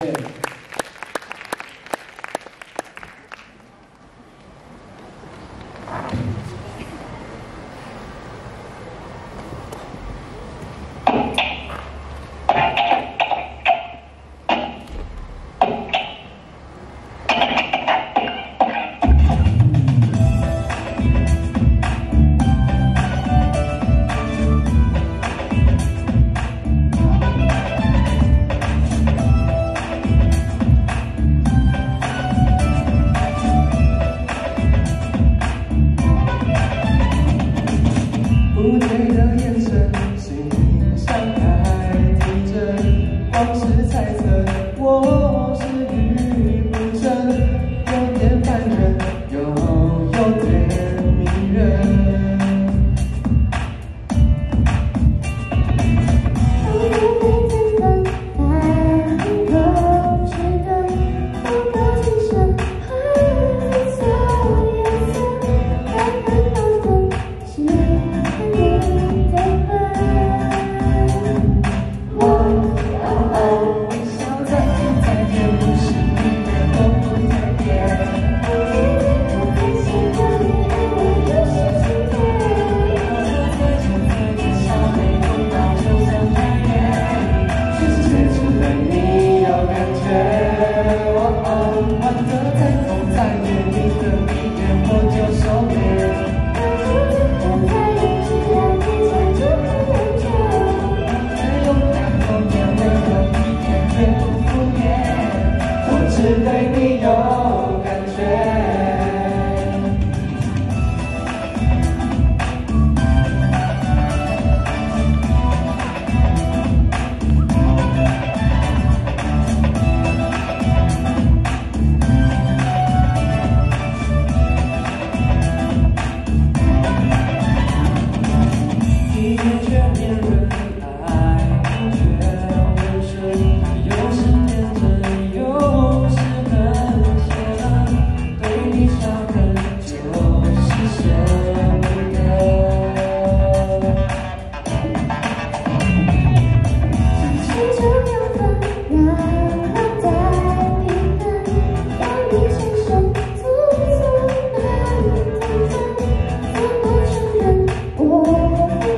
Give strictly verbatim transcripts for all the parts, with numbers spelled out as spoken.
不对的眼神，心像海提着，光是猜测我是愚不真，有点烦人，又有点迷人。对你有感觉。一眼却变人爱，却温顺，有时天真，有时很邪恶，对你伤痕就是舍不得。 是这样的，让我在平衡，让你承受自责难自责，怎么承认我？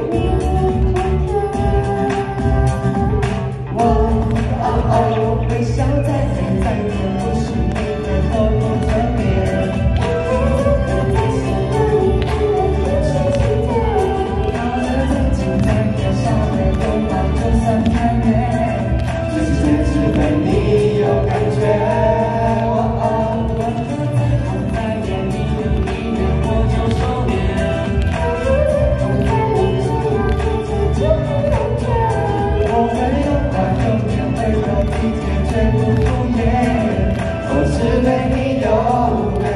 微笑再美再甜，不是每个都不特别。 在心里安慰有些情节， 靠得再近再远，少了拥抱就算太远。这世界只对你有感觉。我的彩虹在眼里的一眼，我就收敛。 我会我会有爱有点温柔体贴，绝不敷衍。我只对你有感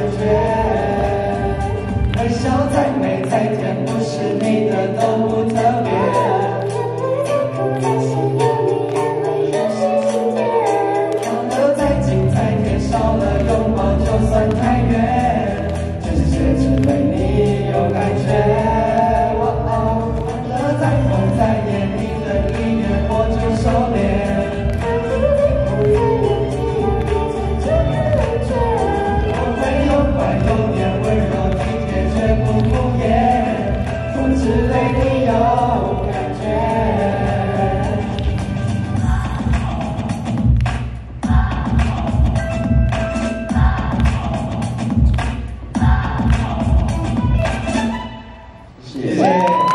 觉。微笑再美再甜，不是你的都不特别。靠得再近再贴，少了拥抱就算太远。全世界只对你有感觉。我的彩虹在眼里的一眼，我就收敛。我会有快有点温柔体贴，绝不敷衍。我只对你有感觉。谢谢。